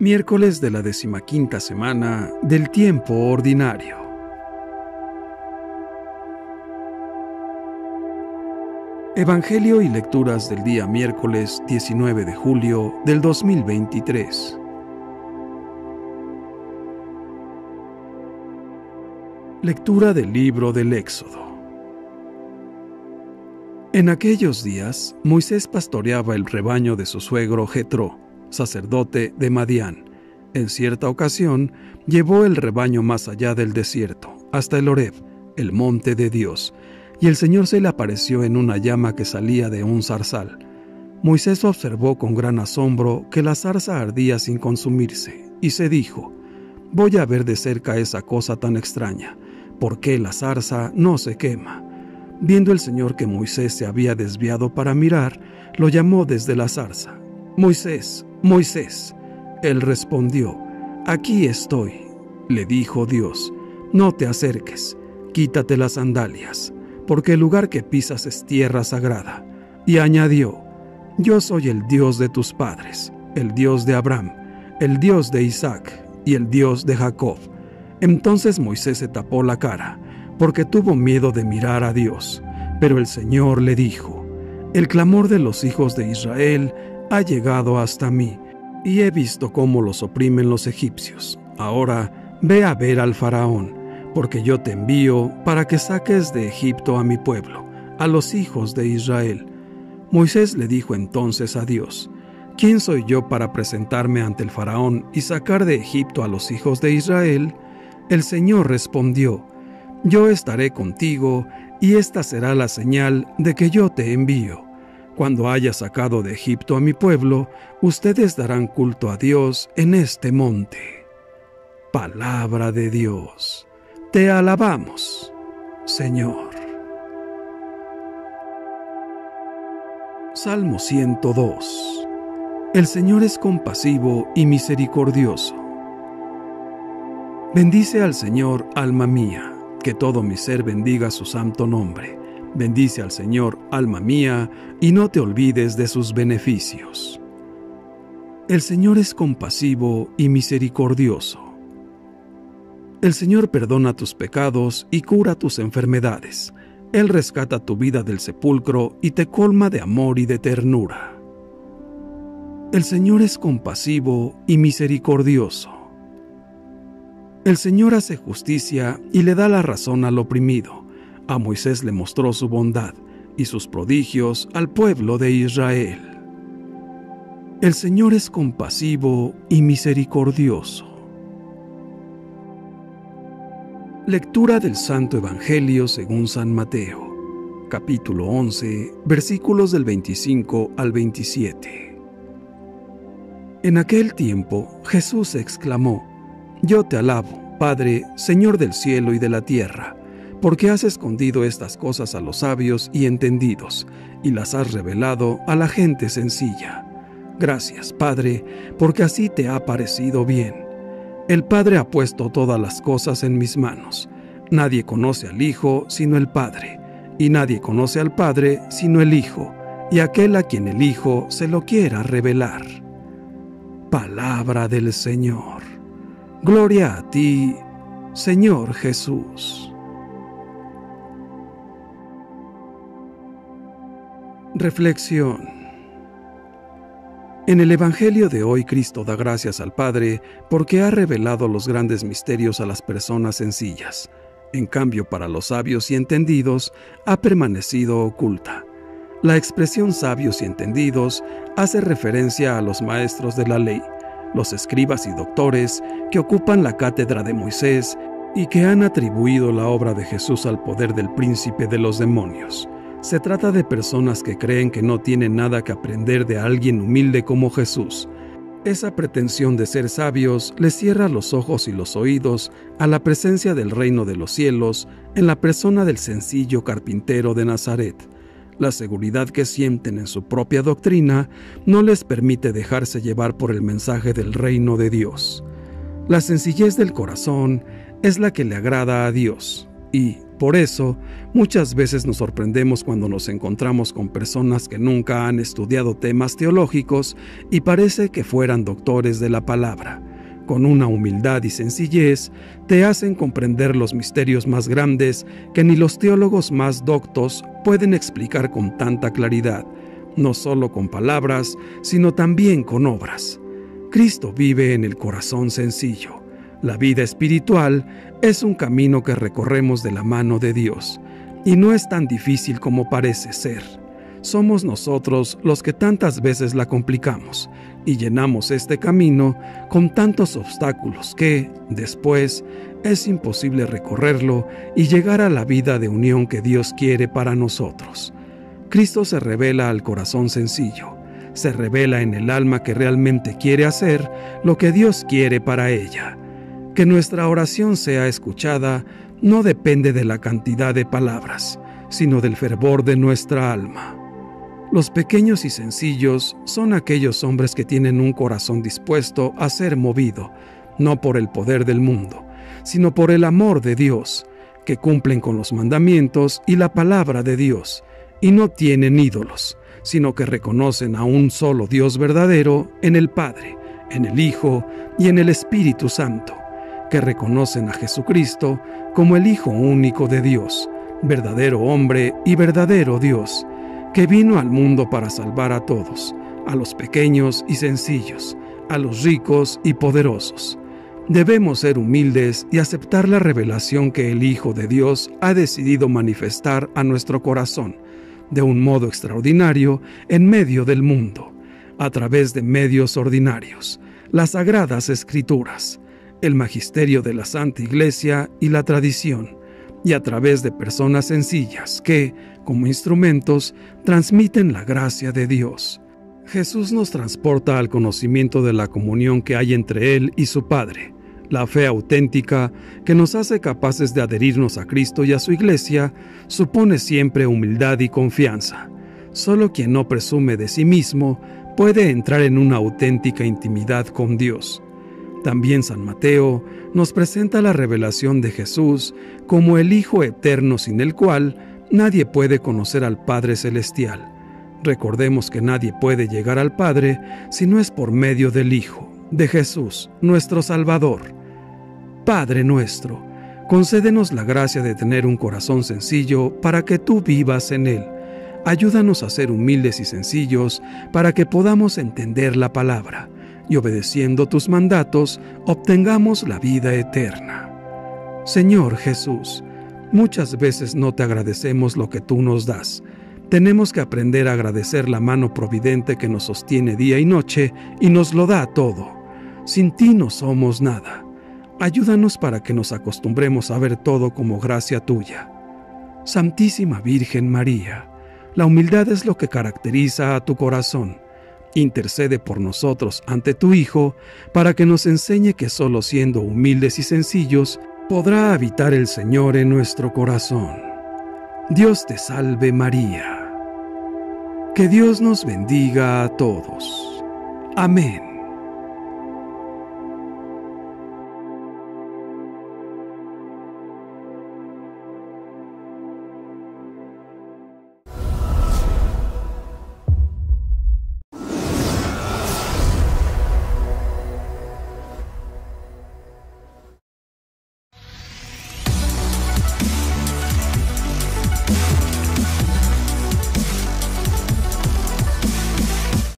Miércoles de la 15ª semana del tiempo ordinario. Evangelio y lecturas del día miércoles 19 de julio del 2023. Lectura del libro del Éxodo. En aquellos días, Moisés pastoreaba el rebaño de su suegro Jetro, sacerdote de Madián. En cierta ocasión, llevó el rebaño más allá del desierto, hasta el Horeb, el monte de Dios, y el Señor se le apareció en una llama que salía de un zarzal. Moisés observó con gran asombro que la zarza ardía sin consumirse, y se dijo: «Voy a ver de cerca esa cosa tan extraña. ¿Por qué la zarza no se quema?». Viendo el Señor que Moisés se había desviado para mirar, lo llamó desde la zarza: «Moisés, Moisés». Él respondió: «Aquí estoy». Le dijo Dios: «No te acerques, quítate las sandalias, porque el lugar que pisas es tierra sagrada». Y añadió: «Yo soy el Dios de tus padres, el Dios de Abraham, el Dios de Isaac y el Dios de Jacob». Entonces Moisés se tapó la cara, porque tuvo miedo de mirar a Dios. Pero el Señor le dijo: «El clamor de los hijos de Israel ha llegado hasta mí, y he visto cómo los oprimen los egipcios. Ahora ve a ver al faraón, porque yo te envío para que saques de Egipto a mi pueblo, a los hijos de Israel». Moisés le dijo entonces a Dios: «¿Quién soy yo para presentarme ante el faraón y sacar de Egipto a los hijos de Israel?». El Señor respondió: «Yo estaré contigo, y esta será la señal de que yo te envío. Cuando haya sacado de Egipto a mi pueblo, ustedes darán culto a Dios en este monte». Palabra de Dios. Te alabamos, Señor. Salmo 102. El Señor es compasivo y misericordioso. Bendice al Señor, alma mía, que todo mi ser bendiga su santo nombre. Bendice al Señor, alma mía, y no te olvides de sus beneficios. El Señor es compasivo y misericordioso. El Señor perdona tus pecados y cura tus enfermedades. Él rescata tu vida del sepulcro y te colma de amor y de ternura. El Señor es compasivo y misericordioso. El Señor hace justicia y le da la razón al oprimido. A Moisés le mostró su bondad y sus prodigios al pueblo de Israel. El Señor es compasivo y misericordioso. Lectura del Santo Evangelio según San Mateo, capítulo 11, versículos del 25 al 27. En aquel tiempo Jesús exclamó: «Yo te alabo, Padre, Señor del cielo y de la tierra, porque has escondido estas cosas a los sabios y entendidos, y las has revelado a la gente sencilla. Gracias, Padre, porque así te ha parecido bien. El Padre ha puesto todas las cosas en mis manos. Nadie conoce al Hijo sino el Padre, y nadie conoce al Padre sino el Hijo, y aquel a quien el Hijo se lo quiera revelar». Palabra del Señor. Gloria a ti, Señor Jesús. Reflexión. En el Evangelio de hoy, Cristo da gracias al Padre porque ha revelado los grandes misterios a las personas sencillas. En cambio, para los sabios y entendidos, ha permanecido oculta. La expresión sabios y entendidos hace referencia a los maestros de la ley, los escribas y doctores que ocupan la cátedra de Moisés y que han atribuido la obra de Jesús al poder del príncipe de los demonios. Se trata de personas que creen que no tienen nada que aprender de alguien humilde como Jesús. Esa pretensión de ser sabios les cierra los ojos y los oídos a la presencia del reino de los cielos en la persona del sencillo carpintero de Nazaret. La seguridad que sienten en su propia doctrina no les permite dejarse llevar por el mensaje del reino de Dios. La sencillez del corazón es la que le agrada a Dios y, Por eso, muchas veces nos sorprendemos cuando nos encontramos con personas que nunca han estudiado temas teológicos y parece que fueran doctores de la palabra. Con una humildad y sencillez, te hacen comprender los misterios más grandes que ni los teólogos más doctos pueden explicar con tanta claridad, no solo con palabras, sino también con obras. Cristo vive en el corazón sencillo. La vida espiritual es un camino que recorremos de la mano de Dios, y no es tan difícil como parece ser. Somos nosotros los que tantas veces la complicamos y llenamos este camino con tantos obstáculos que, después, es imposible recorrerlo y llegar a la vida de unión que Dios quiere para nosotros. Cristo se revela al corazón sencillo, se revela en el alma que realmente quiere hacer lo que Dios quiere para ella. Que nuestra oración sea escuchada no depende de la cantidad de palabras, sino del fervor de nuestra alma. Los pequeños y sencillos son aquellos hombres que tienen un corazón dispuesto a ser movido, no por el poder del mundo, sino por el amor de Dios, que cumplen con los mandamientos y la palabra de Dios, y no tienen ídolos, sino que reconocen a un solo Dios verdadero en el Padre, en el Hijo y en el Espíritu Santo, que reconocen a Jesucristo como el Hijo único de Dios, verdadero hombre y verdadero Dios, que vino al mundo para salvar a todos, a los pequeños y sencillos, a los ricos y poderosos. Debemos ser humildes y aceptar la revelación que el Hijo de Dios ha decidido manifestar a nuestro corazón, de un modo extraordinario en medio del mundo, a través de medios ordinarios, las Sagradas Escrituras, el magisterio de la Santa Iglesia y la tradición, y a través de personas sencillas que, como instrumentos, transmiten la gracia de Dios. Jesús nos transporta al conocimiento de la comunión que hay entre Él y su Padre, la fe auténtica que nos hace capaces de adherirnos a Cristo y a su Iglesia, supone siempre humildad y confianza. Solo quien no presume de sí mismo puede entrar en una auténtica intimidad con Dios. También San Mateo nos presenta la revelación de Jesús como el Hijo eterno sin el cual nadie puede conocer al Padre Celestial. Recordemos que nadie puede llegar al Padre si no es por medio del Hijo, de Jesús, nuestro Salvador. Padre nuestro, concédenos la gracia de tener un corazón sencillo para que tú vivas en él. Ayúdanos a ser humildes y sencillos para que podamos entender la palabra y, obedeciendo tus mandatos, obtengamos la vida eterna. Señor Jesús, muchas veces no te agradecemos lo que tú nos das. Tenemos que aprender a agradecer la mano providente que nos sostiene día y noche y nos lo da todo. Sin ti no somos nada. Ayúdanos para que nos acostumbremos a ver todo como gracia tuya. Santísima Virgen María, la humildad es lo que caracteriza a tu corazón. Intercede por nosotros ante tu Hijo para que nos enseñe que solo siendo humildes y sencillos podrá habitar el Señor en nuestro corazón. Dios te salve María. Que Dios nos bendiga a todos. Amén.